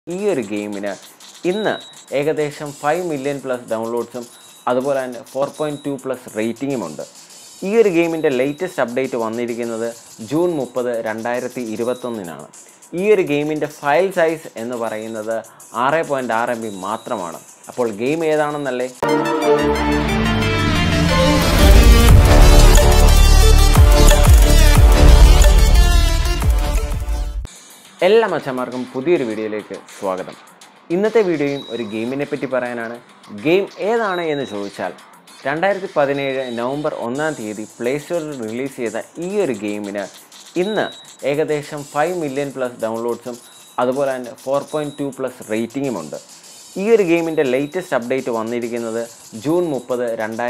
ഈ ഒരു ഗെയിമിന് ഇന്ന് ഏകദേശം 5 മില്യൺ പ്ലസ് ഡൗൺലോഡ്സും അതുപോലെ തന്നെ 4.2 പ്ലസ് റേറ്റിംഗും ഉണ്ട്. ഈ ഒരു ഗെയിമിൻ്റെ ലേറ്റസ്റ്റ് അപ്ഡേറ്റ് വന്നിരിക്കുന്നത് ജൂൺ 30, 2021 ഈ ഒരു ഗെയിമിൻ്റെ ഫയൽ സൈസ് എന്ന് പറയുന്നത് 6.6 MB മാത്രമാണ്. അപ്പോൾ ഗെയിം ഏതാണെന്നല്ലേ? എല്ലാ മച്ചന്മാർക്കും പുതിയൊരു വീഡിയോയിലേക്ക് സ്വാഗതം. ഇന്നത്തെ വീഡിയോയും ഒരു ഗെയിമിനെ പറ്റി പറയാനാണ്. ഗെയിം ഏതാണ് എന്ന് ചോദിച്ചാൽ 2017 നവംബർ 1 പ്ലേ സ്റ്റോറിൽ റിലീസ് ചെയ്ത ഈ ഒരു ഗെയിമിന് ഇന്ന് ഏകദേശം 5 മില്യൺ പ്ലസ് ഡൗൺലോഡ്സും അതുപോലെ തന്നെ 4.2 പ്ലസ് റേറ്റിംഗും ഉണ്ട്. ഈ ഒരു ഗെയിമിൻ്റെ ലേറ്റസ്റ്റ് അപ്ഡേറ്റ് വന്നിരിക്കുന്നത് ജൂൺ 30,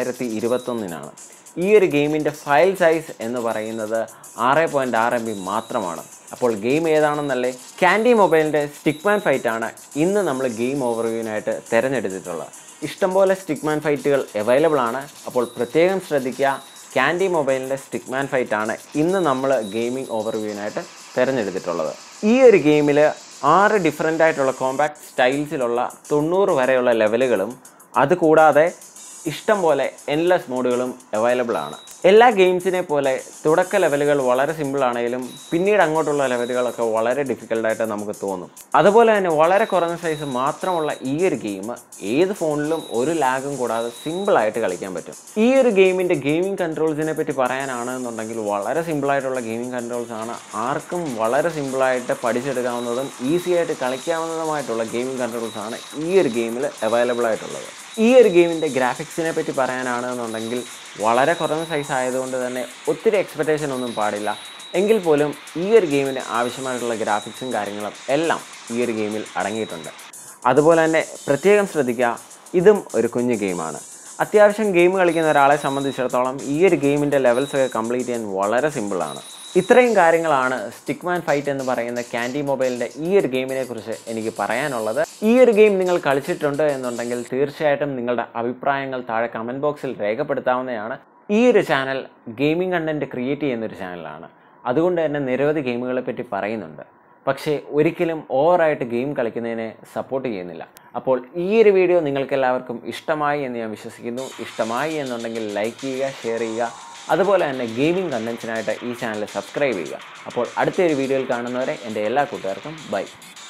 2021 ഈ ഒരു ഗെയിമിൻ്റെ ഫയൽ സൈസ് എന്ന് പറയുന്നത് 6.6 MB മാത്രമാണ്. അപ്പോൾ ഗെയിം ഏതാണെന്നല്ലേ? ക്യാൻഡി മൊബൈലിൻ്റെ സ്റ്റിക്മാൻ ഫൈറ്റാണ് ഇന്ന് നമ്മൾ ഗെയിം ഓവർവ്യൂവിനായിട്ട് തിരഞ്ഞെടുത്തിട്ടുള്ളത്. ഇഷ്ടംപോലെ സ്റ്റിക്മാൻ ഫൈറ്റുകൾ അവൈലബിൾ ആണ്. അപ്പോൾ പ്രത്യേകം ശ്രദ്ധിക്കുക, ക്യാൻഡി മൊബൈലിൻ്റെ സ്റ്റിക്മാൻ ഫൈറ്റാണ് ഇന്ന് നമ്മൾ ഗെയിമിംഗ് ഓവർവ്യൂവിനായിട്ട് തിരഞ്ഞെടുത്തിട്ടുള്ളത്. ഈ ഒരു ഗെയിമിൽ 6 ഡിഫറൻ്റ് ആയിട്ടുള്ള കോമ്പാക്ട് സ്റ്റൈൽസിലുള്ള 90 വരെയുള്ള ലെവലുകളും അതുകൂടാതെ ഇഷ്ടംപോലെ എൻലെസ് മോഡുകളും അവൈലബിൾ ആണ്. എല്ലാ ഗെയിംസിനെ പോലെ തുടക്ക ലെവലുകൾ വളരെ സിമ്പിളാണെങ്കിലും പിന്നീട് അങ്ങോട്ടുള്ള ലെവലുകളൊക്കെ വളരെ ഡിഫിക്കൽട്ടായിട്ട് നമുക്ക് തോന്നും. അതുപോലെ തന്നെ വളരെ കുറഞ്ഞ സൈസ് മാത്രമുള്ള ഈ ഒരു ഗെയിം ഏത് ഫോണിലും ഒരു ലാഗും കൂടാതെ സിമ്പിളായിട്ട് കളിക്കാൻ പറ്റും. ഈ ഒരു ഗെയിമിൻ്റെ ഗെയിമിംഗ് കൺട്രോൾസിനെ പറ്റി പറയാനാണെന്നുണ്ടെങ്കിൽ വളരെ സിമ്പിളായിട്ടുള്ള ഗെയിമിംഗ് കൺട്രോൾസ് ആണ്. ആർക്കും വളരെ സിമ്പിളായിട്ട് പഠിച്ചെടുക്കാവുന്നതും ഈസി ആയിട്ട് കളിക്കാവുന്നതുമായിട്ടുള്ള ഗെയിമിംഗ് കൺട്രോൾസ് ആണ് ഈ ഒരു ഗെയിമിൽ അവൈലബിൾ ആയിട്ടുള്ളത്. ഈ ഒരു ഗെയിമിൻ്റെ ഗ്രാഫിക്സിനെ പറ്റി പറയാനാണെന്നുണ്ടെങ്കിൽ വളരെ കുറഞ്ഞ സൈസ് ആയതുകൊണ്ട് തന്നെ ഒത്തിരി എക്സ്പെക്റ്റേഷൻ ഒന്നും പാടില്ല. എങ്കിൽ പോലും ഈ ഒരു ഗെയിമിന് ആവശ്യമായിട്ടുള്ള ഗ്രാഫിക്സും കാര്യങ്ങളും എല്ലാം ഈ ഒരു ഗെയിമിൽ അടങ്ങിയിട്ടുണ്ട്. അതുപോലെ തന്നെ പ്രത്യേകം ശ്രദ്ധിക്കുക, ഇതും ഒരു കുഞ്ഞു ഗെയിമാണ്. അത്യാവശ്യം ഗെയിം കളിക്കുന്ന ഒരാളെ സംബന്ധിച്ചിടത്തോളം ഈ ഒരു ഗെയിമിൻ്റെ ലെവൽസൊക്കെ കംപ്ലീറ്റ് ചെയ്യാൻ വളരെ സിമ്പിളാണ്. ഇത്രയും കാര്യങ്ങളാണ് സ്റ്റിക്മാൻ ഫൈറ്റ് എന്ന് പറയുന്ന ക്യാൻഡി മൊബൈലിൻ്റെ ഈ ഒരു ഗെയിമിനെ കുറിച്ച് എനിക്ക് പറയാനുള്ളത്. ഈ ഒരു ഗെയിം നിങ്ങൾ കളിച്ചിട്ടുണ്ട് എന്നുണ്ടെങ്കിൽ തീർച്ചയായിട്ടും നിങ്ങളുടെ അഭിപ്രായങ്ങൾ താഴെ കമൻറ്റ് ബോക്സിൽ രേഖപ്പെടുത്താവുന്നതാണ്. ഈ ഒരു ചാനൽ ഗെയിമിംഗ് കണ്ടൻറ്റ് ക്രിയേറ്റ് ചെയ്യുന്നൊരു ചാനലാണ്. അതുകൊണ്ട് തന്നെ നിരവധി ഗെയിമുകളെ പറ്റി പറയുന്നുണ്ട്. പക്ഷേ ഒരിക്കലും ഓവറായിട്ട് ഗെയിം കളിക്കുന്നതിനെ സപ്പോർട്ട് ചെയ്യുന്നില്ല. അപ്പോൾ ഈ ഒരു വീഡിയോ നിങ്ങൾക്ക് എല്ലാവർക്കും ഇഷ്ടമായി എന്ന് ഞാൻ വിശ്വസിക്കുന്നു. ഇഷ്ടമായി എന്നുണ്ടെങ്കിൽ ലൈക്ക് ചെയ്യുക, ഷെയർ ചെയ്യുക. അതുപോലെ തന്നെ ഗെയിമിംഗ് കണ്ടൻസിനായിട്ട് ഈ ചാനൽ സബ്സ്ക്രൈബ് ചെയ്യുക. അപ്പോൾ അടുത്തൊരു വീഡിയോയിൽ കാണുന്നവരെ എൻ്റെ എല്ലാ കൂട്ടുകാർക്കും ബൈ.